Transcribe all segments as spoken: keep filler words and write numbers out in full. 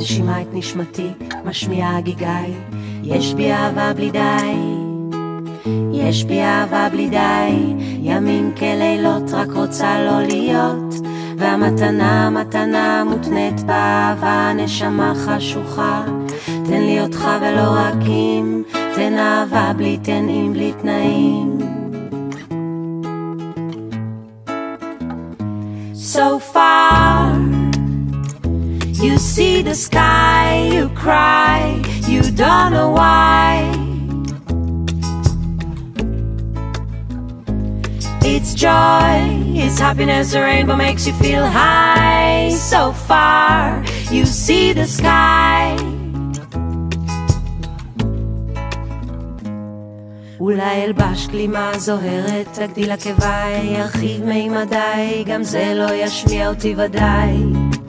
מנשימה את נשמתי, משמיעה גיגי. יש בי אהבה בלי די, יש בי אהבה בלי די. ימים כלילות רק רוצה לא להיות, והמתנה מתנה מותנית באהבה. נשמה חשוכה, תן לי אותך ולא רק אם, תן אהבה בלי תן אם בלי תנאים. So far you see the sky, you cry, you don't know why. It's joy, it's happiness, the rainbow makes you feel high. So far you see the sky. אולי אלבש כלימה זוהרת, תגדיל עקביי, ירחיב מימדיי, גם זה לא ישמיע אותי ודאי.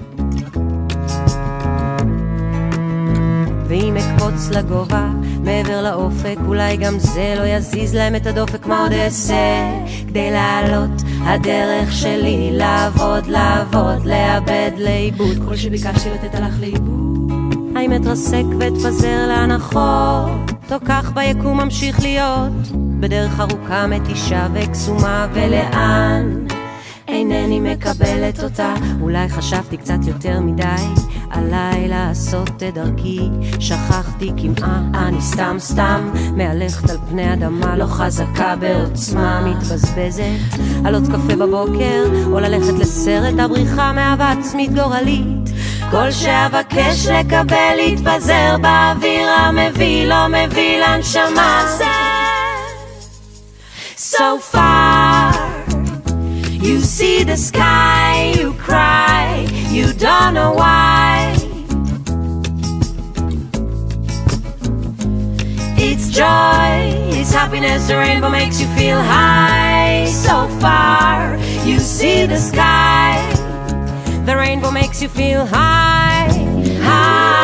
ואם אקפוץ לגובה, מעבר לאופק, אולי גם זה לא יזיז להם את הדופק. מה עוד אעשה כדי לעלות? הדרך שלי לעבוד, לעבוד, לאבד, לאיבוד. כל שביקשתי לתת הלך לאיבוד. האם אתרסק ואתפזר להנחות, או כך ביקום ממשיך להיות בדרך ארוכה מתישה וקסומה, ולאן אינני מקבלת אותה. אולי חשבתי קצת יותר מדי עליי לעשות את דרכי, שכחתי כמעה, אני סתם סתם מהלכת על פני אדמה, לא חזקה בעוצמה, מתבזבזת על עוד קפה בבוקר או ללכת לסרט, הבריחה מאהבה עצמית גורלית. כל שאבקש לקבל להתפזר באוויר המביא לא מביא לנשמה. So far you see the sky, you cry, you don't know why. It's joy, it's happiness, the rainbow makes you feel high. So far you see the sky, the rainbow makes you feel high, high.